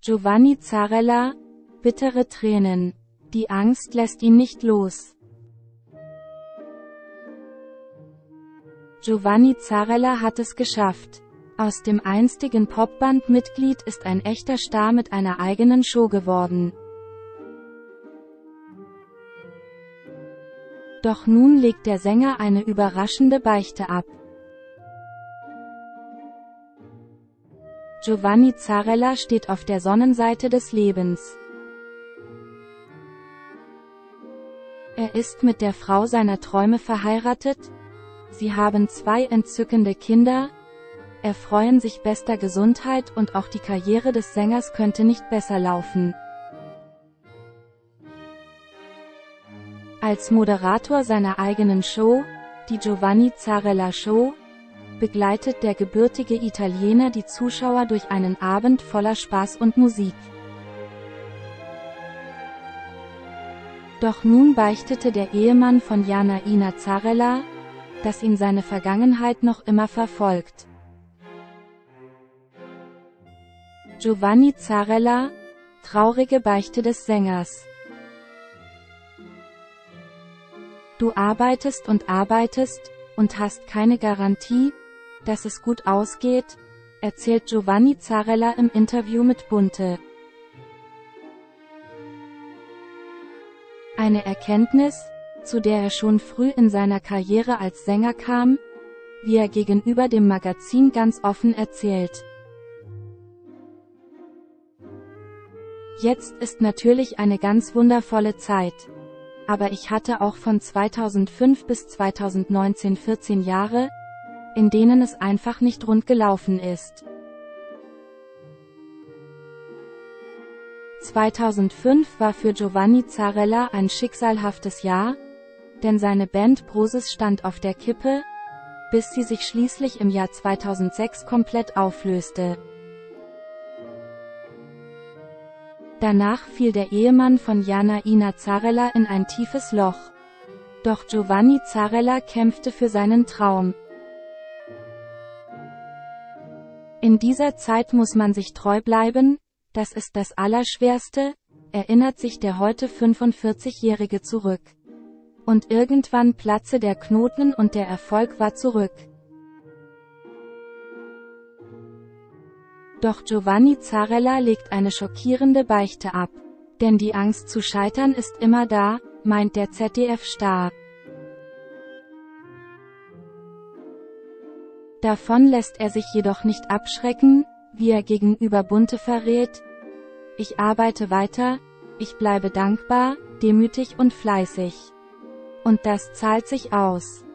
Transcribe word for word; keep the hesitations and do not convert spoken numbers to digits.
Giovanni Zarella, bittere Tränen. Die Angst lässt ihn nicht los. Giovanni Zarella hat es geschafft. Aus dem einstigen Popband-Mitglied ist ein echter Star mit einer eigenen Show geworden. Doch nun legt der Sänger eine überraschende Beichte ab. Giovanni Zarella steht auf der Sonnenseite des Lebens. Er ist mit der Frau seiner Träume verheiratet. Sie haben zwei entzückende Kinder, erfreuen sich bester Gesundheit und auch die Karriere des Sängers könnte nicht besser laufen. Als Moderator seiner eigenen Show, die Giovanni Zarella Show, begleitet der gebürtige Italiener die Zuschauer durch einen Abend voller Spaß und Musik. Doch nun beichtete der Ehemann von Janaina Zarella, dass ihn seine Vergangenheit noch immer verfolgt. Giovanni Zarella, traurige Beichte des Sängers. Du arbeitest und arbeitest, und hast keine Garantie, dass es gut ausgeht, erzählt Giovanni Zarella im Interview mit Bunte. Eine Erkenntnis, zu der er schon früh in seiner Karriere als Sänger kam, wie er gegenüber dem Magazin ganz offen erzählt. Jetzt ist natürlich eine ganz wundervolle Zeit. Aber ich hatte auch von zweitausendfünf bis zweitausendneunzehn vierzehn Jahre, in denen es einfach nicht rund gelaufen ist. zweitausendfünf war für Giovanni Zarella ein schicksalhaftes Jahr, denn seine Band Brosis stand auf der Kippe, bis sie sich schließlich im Jahr zweitausendsechs komplett auflöste. Danach fiel der Ehemann von Janaina Zarella in ein tiefes Loch. Doch Giovanni Zarella kämpfte für seinen Traum. In dieser Zeit muss man sich treu bleiben, das ist das Allerschwerste, erinnert sich der heute fünfundvierzigjährige zurück. Und irgendwann platze der Knoten und der Erfolg war zurück. Doch Giovanni Zarella legt eine schockierende Beichte ab. Denn die Angst zu scheitern ist immer da, meint der Z D F-Star. Davon lässt er sich jedoch nicht abschrecken, wie er gegenüber Bunte verrät: Ich arbeite weiter, ich bleibe dankbar, demütig und fleißig. Und das zahlt sich aus.